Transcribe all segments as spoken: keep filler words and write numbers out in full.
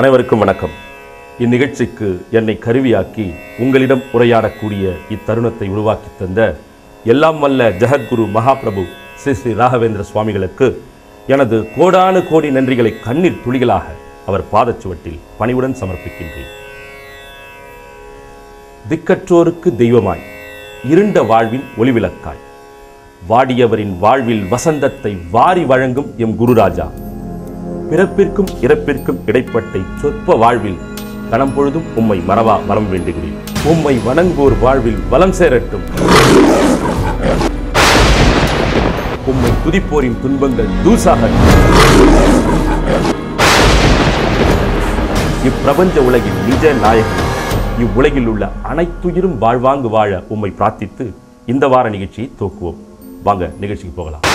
அனைவருக்கும் வணக்கம். இந்நிகழ்ச்சிக்கு என்னை கருவியாக்கி உங்களிடம் உரையாடக்கூடிய இத்தருணத்தை உருவாக்கி தந்த எல்லாம் வல்ல ஜெகத்குரு மகாபிரபு ஸ்ரீ ஸ்ரீ ராகவேந்திர சுவாமிகளுக்கு எனது கோடானு கோடி நன்றிகளை கண்ணீர் துளிகளாக அவர் பாதச்சுவட்டில் பணிவுடன் சமர்ப்பிக்கின்றேன். திக்கற்றோருக்கு தெய்வமாய், இருண்ட வாழ்வின் ஒளிவிளக்காய், வாடியவரின் வாழ்வில் வசந்தத்தை வாரி வழங்கும் எம் குருராஜா, பிறப்பிற்கும் இறப்பிற்கும் இடைப்பட்ட சொற்ப வாழ்வில் கணம் பொழுதும் உம்மை மறவா வரம் வேண்டுகிறேன். உம்மை வணங்குவோர் வாழ்வில் வளம் சேரட்டும். உம்மை துதிப்போரின் துன்பங்கள் தூசாக. இப்பிரபஞ்ச உலகின் நிஜ நாயகன், இவ்வுலகில் உள்ள அனைத்துயிரும் வாழ்வாங்கு வாழ உம்மை பிரார்த்தித்து இந்த வார நிகழ்ச்சியை துவக்குவோம். வாங்க நிகழ்ச்சிக்கு போகலாம்.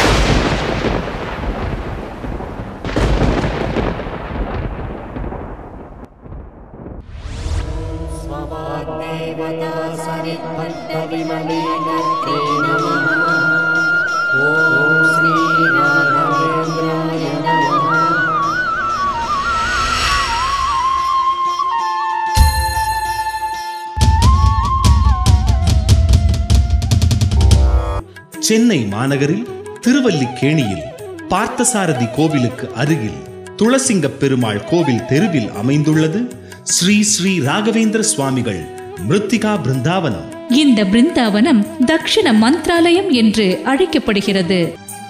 சென்னை மாநகரில் திருவல்லிக்கேணியில் பார்த்தசாரதி கோவிலுக்கு அருகில் துளசிங்க பெருமாள் கோவில் தெருவில் அமைந்துள்ளது ஸ்ரீ ஸ்ரீ ராகவேந்திர சுவாமிகள் மிருத்திகா பிருந்தாவனம். இந்த பிருந்தாவனம் தக்ஷிண மந்த்ராலயம் என்று அழைக்கப்படுகிறது.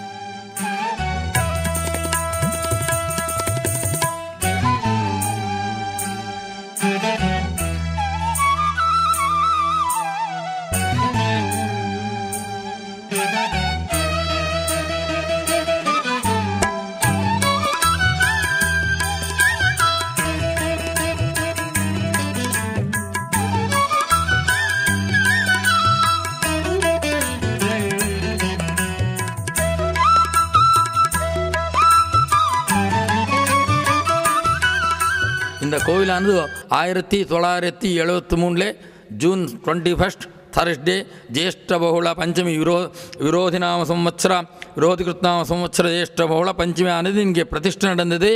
இந்த கோவிலானது ஆயிரத்தி தொள்ளாயிரத்தி எழுபத்தி மூணில் ஜூன் டுவெண்ட்டி ஃபஸ்ட் ಥರ್ಸ್ಡೇ ಜ್ಯೇಷ್ಠ ಬಹುಳ ಪಂಚಮಿ ವಿರೋ ವಿರೋಧಿನಾಮ ಸಂವತ್ಸರ விரோதிகிருத்நாம சம்வத்சர ஜேஷ்ட பகுள பஞ்சமி ஆனது இங்கே பிரதிஷ்டை நடந்தது.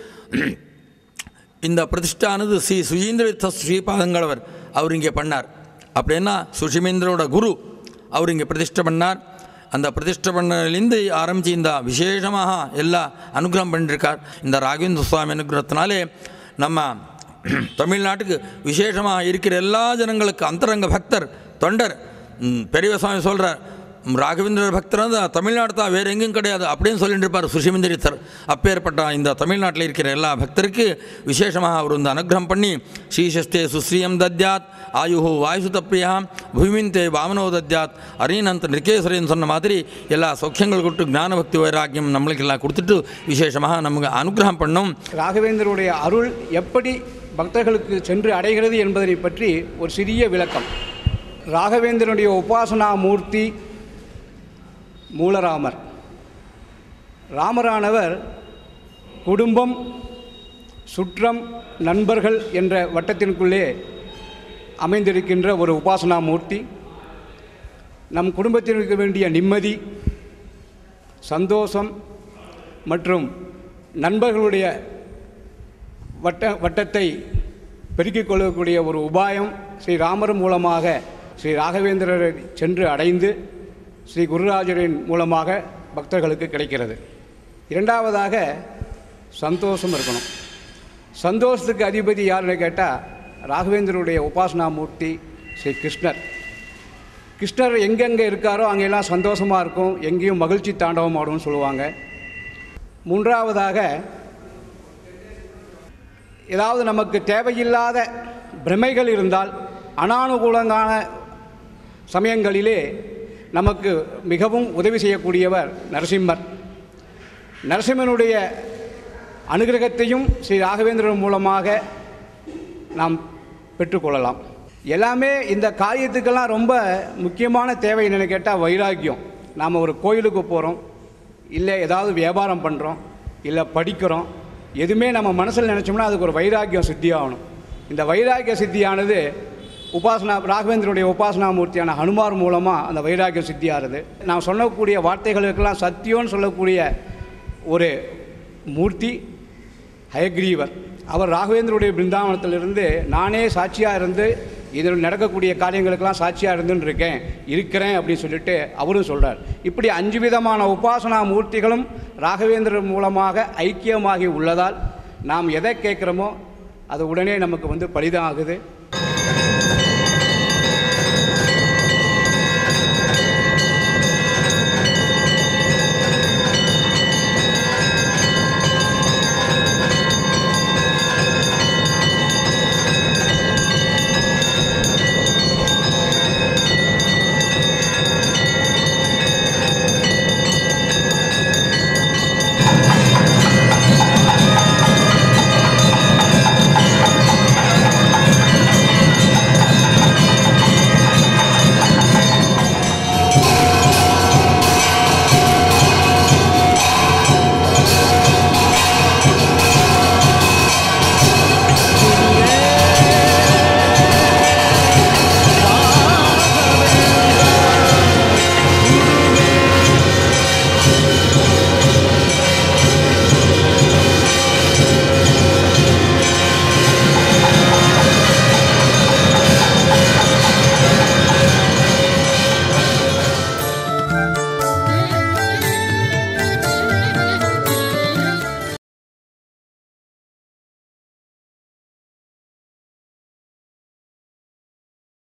இந்த பிரதிஷ்டானது ஸ்ரீ சுயீந்திர ஸ்ரீபாதங்களவர் அவர் இங்கே பண்ணார். அப்படின்னா சுஷிமேந்திரோட குரு அவர் இங்கே பிரதிஷ்டை பண்ணார். அந்த பிரதிஷ்டை பண்ணலேருந்து ஆரம்பித்து இந்த விசேஷமாக எல்லா அனுகிரகம் பண்ணியிருக்கார். இந்த ராகவேந்திர சுவாமி அனுகிரகத்தினாலே நம்ம தமிழ்நாட்டுக்கு விசேஷமாக இருக்கிற எல்லா ஜனங்களுக்கு அந்தரங்க பக்தர் தொண்டர் பெரிய சுவாமி சொல்கிறார், ராகவேந்திர பக்தர் வந்து தமிழ்நாடு தான், வேறு எங்கேயும் கிடையாது அப்படின்னு சொல்லிட்டு இருப்பார் சுஷிமேந்திரத்தர். அப்பேற்பட்ட இந்த தமிழ்நாட்டில் இருக்கிற எல்லா பக்தருக்கு விசேஷமாக அவர் வந்து அனுகிரகம் பண்ணி ஸ்ரீசஸ்தே சுஸ்ரீயம் தத்யாத் ஆயுஹு வாயுசுத பிரியா பூமிந்தே வாமனோ தத்யாத் அரியனந்த நிர்கேஸ்வரின்னு சொன்ன மாதிரி எல்லா சௌக்கியங்கள் கொடுத்து ஞான பக்தி வைராக்கியம் நம்மளுக்கு எல்லாம் கொடுத்துட்டு விசேஷமாக நமக்கு அனுகிரகம் பண்ணும். ராகவேந்திரருடைய அருள் எப்படி பக்தர்களுக்கு சென்று அடைகிறது என்பதை பற்றி ஒரு சிறிய விளக்கம். ராகவேந்திரனுடைய உபாசனா மூர்த்தி மூலராமர். ராமரானவர் குடும்பம், சுற்றம், நண்பர்கள் என்ற வட்டத்திற்குள்ளே அமைந்திருக்கின்ற ஒரு உபாசனா மூர்த்தி. நம் குடும்பத்திற்கு வேண்டிய நிம்மதி, சந்தோஷம் மற்றும் நண்பர்களுடைய வட்ட வட்டத்தை பெருக்கிக் கொள்ளக்கூடிய ஒரு உபாயம் ஸ்ரீ ராமர் மூலமாக ஸ்ரீ ராகவேந்திரரை சென்று அடைந்து ஸ்ரீ குருராஜரின் மூலமாக பக்தர்களுக்கு கிடைக்கிறது. இரண்டாவதாக சந்தோஷம் இருக்கணும். சந்தோஷத்துக்கு அதிபதி யாருன்னு கேட்டால் ராகவேந்திரருடைய உபாசனா மூர்த்தி ஸ்ரீ கிருஷ்ணர். கிருஷ்ணர் எங்கெங்கே இருக்காரோ அங்கெல்லாம் சந்தோஷமாக இருக்கும், எங்கேயும் மகிழ்ச்சி தாண்டவம் ஆடும்னு சொல்லுவாங்க. மூன்றாவதாக ஏதாவது நமக்கு தேவையில்லாத பிரமைகள் இருந்தால் அனானுகூலங்கான சமயங்களிலே நமக்கு மிகவும் உதவி செய்யக்கூடியவர் நரசிம்மர். நரசிம்மனுடைய அனுகிரகத்தையும் ஸ்ரீ ராகவேந்திரன் மூலமாக நாம் பெற்றுக்கொள்ளலாம். எல்லாமே இந்த காரியத்துக்கெல்லாம் ரொம்ப முக்கியமான தேவை என்னென்னு கேட்டால் வைராக்கியம். நாம் ஒரு கோயிலுக்கு போகிறோம், இல்லை ஏதாவது வியாபாரம் பண்ணுறோம், இல்லை படிக்கிறோம், எதுவுமே நம்ம மனசில் நினச்சோம்னா அதுக்கு ஒரு வைராக்கியம் சித்தியாகணும். இந்த வைராக்கிய சித்தியானது உபாசனா ராகவேந்திரனுடைய உபாசனா மூர்த்தியான ஹனுமார் மூலமாக அந்த வைராக்கியம் சித்தியாகிறது. நான் சொல்லக்கூடிய வார்த்தைகளுக்கெல்லாம் சத்தியம்னு சொல்லக்கூடிய ஒரு மூர்த்தி ஹயக்ரீவர். அவர் ராகவேந்திரருடைய பிருந்தாவனத்திலிருந்து நானே சாட்சியாக இருந்து இதில் நடக்கக்கூடிய காரியங்களுக்கெல்லாம் சாட்சியாக இருந்துன்னு இருக்கேன் இருக்கிறேன் அப்படின்னு சொல்லிட்டு அவரும் சொல்கிறார். இப்படி அஞ்சு விதமான உபாசனா மூர்த்திகளும் ராகவேந்திரர் மூலமாக ஐக்கியமாகி உள்ளதால் நாம் எதை கேட்குறோமோ அது உடனே நமக்கு வந்து பலிதம் ஆகுது.